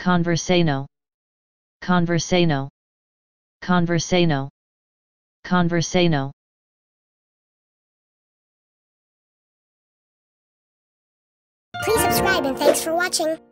Conversano, Conversano, Conversano, Conversano. Please subscribe and thanks for watching.